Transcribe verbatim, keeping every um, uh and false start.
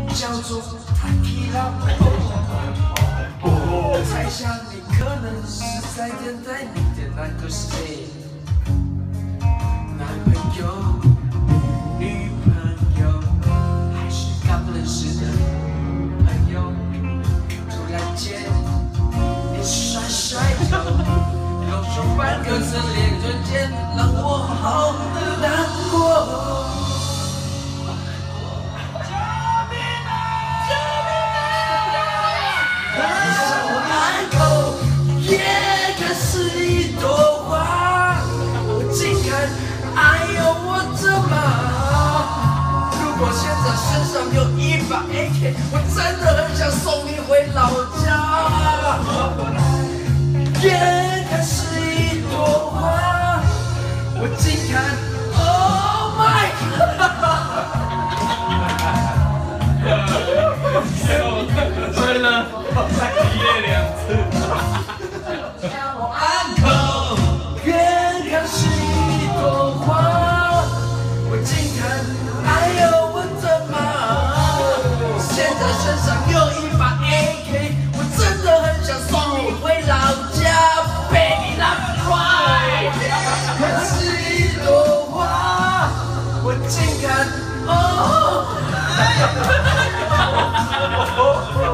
叫做 Tequila。我猜想你可能是在等待你的那个谁，男朋友、女朋友，还是刚认识的朋友？突然间，你甩甩头，露出半个侧脸，瞬间让我好难过。 我现在身上有一把 A K， 我真的很想送你回老家。眼看是一朵花，我近看 ，Oh my god！ 真的，再一夜两次。 Uncle， 眼看是一朵花，我近看，哎呦。 身上有一把 A K， 我真的很想送你回老家 ，Baby love cry。它是一朵花，我近看，哦。